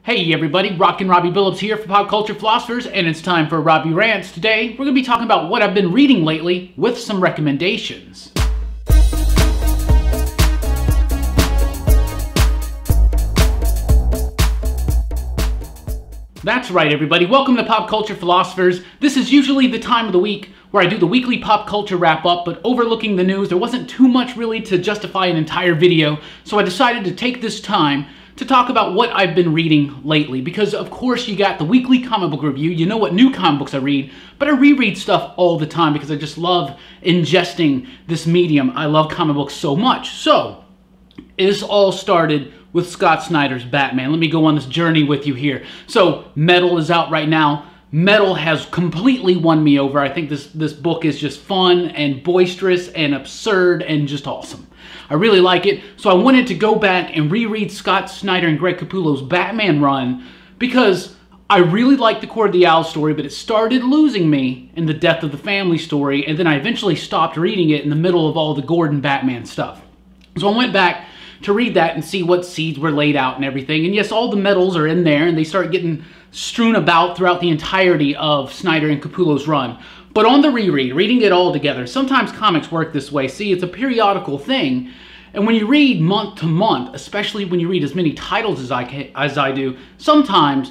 Hey everybody, Rockin Robbie Billups here for Pop Culture Philosophers, and it's time for Robbie Rants. Today, we're going to be talking about what I've been reading lately with some recommendations. That's right everybody, welcome to Pop Culture Philosophers. This is usually the time of the week where I do the weekly pop culture wrap up, but overlooking the news, there wasn't too much really to justify an entire video, so I decided to take this time to talk about what I've been reading lately, because of course you got the weekly comic book review, you know what new comic books I read, but I reread stuff all the time because I just love ingesting this medium. I love comic books so much. So, this all started with Scott Snyder's Batman. Let me go on this journey with you here. So, Metal is out right now. Metal has completely won me over. I think this book is just fun and boisterous and absurd and just awesome. I really like it, so I wanted to go back and reread Scott Snyder and Greg Capullo's Batman run because I really liked the Court of the Owls story, but it started losing me in the Death of the Family story, and then I eventually stopped reading it in the middle of all the Gordon Batman stuff. So I went back to read that and see what seeds were laid out and everything, and yes, all the metals are in there, and they start getting strewn about throughout the entirety of Snyder and Capullo's run. But on the reread, reading it all together, sometimes comics work this way. See, it's a periodical thing, and when you read month to month, especially when you read as many titles as I do, sometimes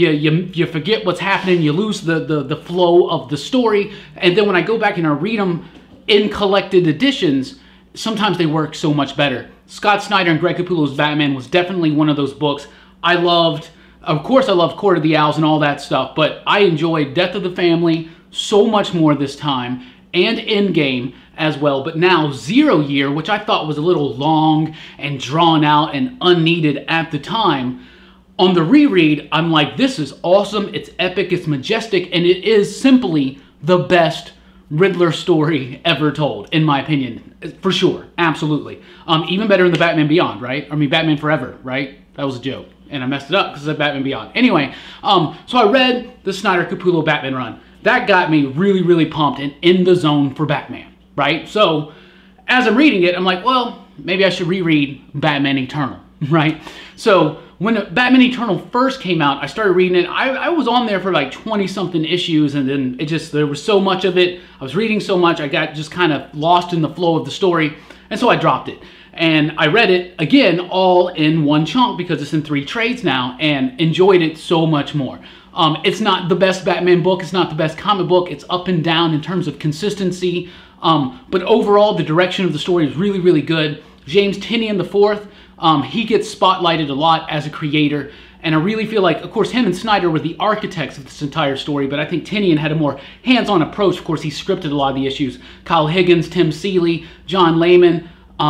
you forget what's happening, you lose the flow of the story, and then when I go back and I read them in collected editions, sometimes they work so much better. Scott Snyder and Greg Capullo's Batman was definitely one of those books I loved. Of course I love Court of the Owls and all that stuff, but I enjoyed Death of the Family so much more this time, and Endgame as well. But now Zero Year, which I thought was a little long and drawn out and unneeded at the time, on the reread, I'm like, this is awesome, it's epic, it's majestic, and it is simply the best Riddler story ever told, in my opinion. For sure, absolutely. Even better than the Batman Beyond, right? I mean, Batman Forever, right? That was a joke, and I messed it up because I said Batman Beyond. Anyway, so I read the Snyder Capullo Batman run. That got me really, really pumped and in the zone for Batman, right? So, as I'm reading it, I'm like, well, maybe I should reread Batman Eternal, right? So, when Batman Eternal first came out, I started reading it. I was on there for like 20-something issues, and then there was so much of it. I was reading so much, I got just kind of lost in the flow of the story, and so I dropped it. And I read it, again, all in one chunk because it's in 3 trades now, and enjoyed it so much more. It's not the best Batman book, it's not the best comic book, it's up and down in terms of consistency, but overall the direction of the story is really, really good. James Tynion IV, he gets spotlighted a lot as a creator, and I really feel like, of course, him and Snyder were the architects of this entire story, but I think Tynion had a more hands-on approach. Of course, he scripted a lot of the issues. Kyle Higgins, Tim Seeley, John Layman,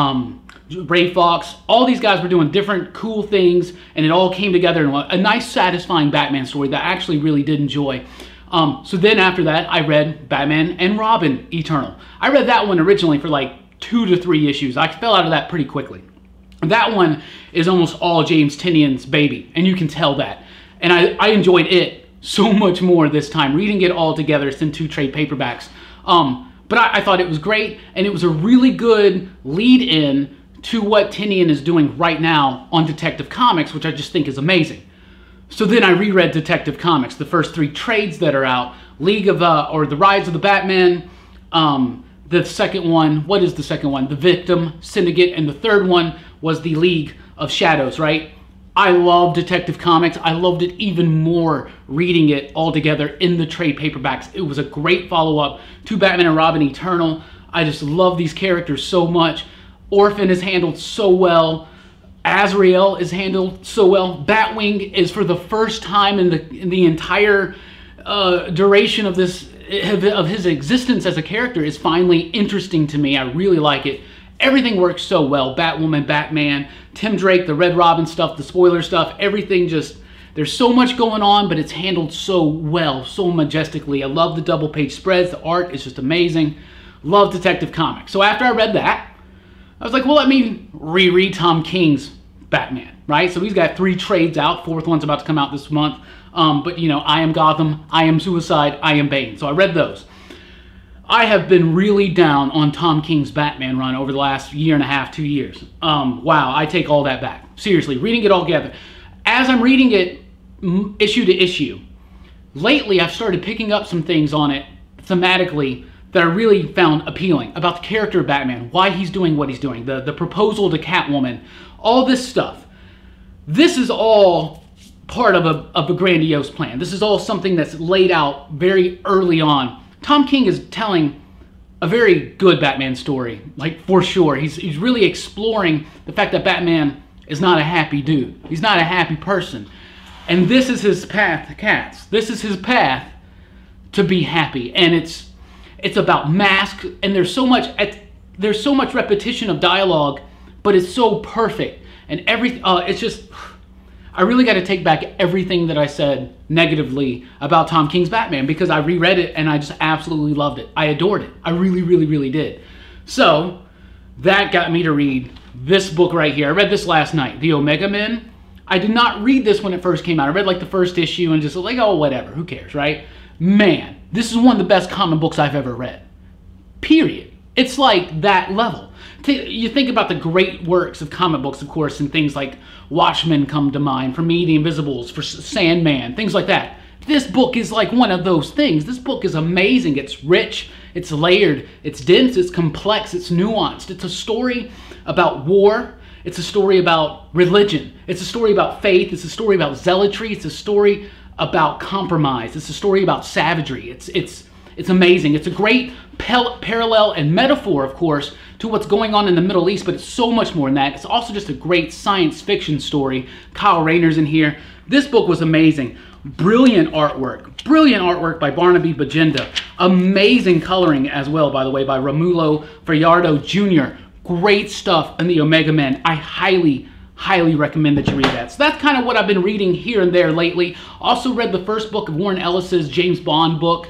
Ray Fox, all these guys were doing different cool things, and it all came together in a nice, satisfying Batman story that I actually really did enjoy. So then after that, I read Batman and Robin Eternal. I read that one originally for like 2 to 3 issues. I fell out of that pretty quickly. That one is almost all James Tynion's baby, and you can tell that. And I enjoyed it so much more this time, reading it all together. It's in 2 trade paperbacks. But I thought it was great, and it was a really good lead-in to what Tynion is doing right now on Detective Comics, which I just think is amazing. So then I reread Detective Comics, the first 3 trades that are out, The Rise of the Batman, the second one, what is the second one? The Victim, Syndicate, and the third one was the League of Shadows, right? I love Detective Comics. I loved it even more reading it all together in the trade paperbacks. It was a great follow-up to Batman and Robin Eternal. I just love these characters so much. Orphan is handled so well. Azrael is handled so well. Batwing is, for the first time in the entire duration of his existence as a character, is finally interesting to me. I really like it. Everything works so well. Batwoman, Batman, Tim Drake, the Red Robin stuff, the spoiler stuff, everything just, there's so much going on, but it's handled so well, so majestically. I love the double-page spreads. The art is just amazing. Love Detective Comics. So after I read that, I was like, well, let me reread Tom King's Batman, right? So he's got 3 trades out. 4th one's about to come out this month. But, you know, I Am Gotham, I Am Suicide, I Am Bane. So I read those. I have been really down on Tom King's Batman run over the last 1.5 to 2 years. Wow, I take all that back. Seriously, reading it all together. As I'm reading it, issue to issue. Lately, I've started picking up some things on it thematically that I really found appealing about the character of Batman, why he's doing what he's doing, the proposal to Catwoman, all this stuff. This is all part of a grandiose plan. This is all something that's laid out very early on. Tom King is telling a very good Batman story, like for sure. He's really exploring the fact that Batman is not a happy dude. He's not a happy person. And this is his path to cats. This is his path to be happy. And it's about masks, and there's so much repetition of dialogue, but it's so perfect. And it's just, I really got to take back everything that I said negatively about Tom King's Batman, because I reread it and I just absolutely loved it. I adored it. I really, really, really did. So that got me to read this book right here. I read this last night, The Omega Men. I did not read this when it first came out. I read like the first issue and just like, oh, whatever, who cares, right? Man, this is one of the best comic books I've ever read. Period. It's like that level. You think about the great works of comic books, of course, and things like Watchmen come to mind. For me, The Invisibles, for Sandman, things like that. This book is like one of those things. This book is amazing. It's rich, it's layered, it's dense, it's complex, it's nuanced. It's a story about war. It's a story about religion. It's a story about faith. It's a story about zealotry. It's a story about compromise. It's a story about savagery. It's amazing. It's a great parallel and metaphor, of course, to what's going on in the Middle East, but it's so much more than that. It's also just a great science fiction story. Kyle Rayner's in here. This book was amazing. Brilliant artwork by Barnaby Bajenda. Amazing coloring as well, by the way, by Romulo Fajardo Jr. Great stuff in the Omega Men. I highly recommend that you read that. So that's kind of what I've been reading here and there lately. Also read the first book of Warren Ellis's James Bond book,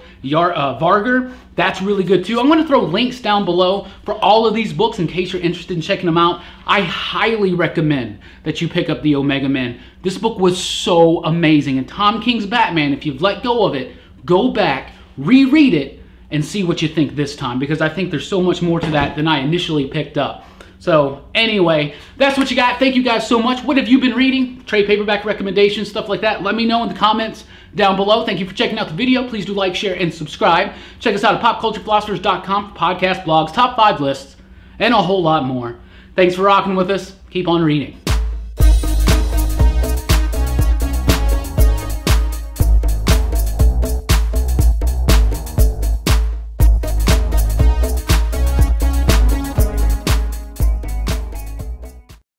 Vargr. That's really good too. I'm going to throw links down below for all of these books in case you're interested in checking them out. I highly recommend that you pick up the Omega Men. This book was so amazing. And Tom King's Batman, if you've let go of it, go back, reread it, and see what you think this time, because I think there's so much more to that than I initially picked up. So anyway, that's what you got. Thank you guys so much. What have you been reading? Trade paperback recommendations, stuff like that. Let me know in the comments down below. Thank you for checking out the video. Please do like, share, and subscribe. Check us out at popculturephilosophers.com for podcasts, blogs, top 5 lists, and a whole lot more. Thanks for rocking with us. Keep on reading.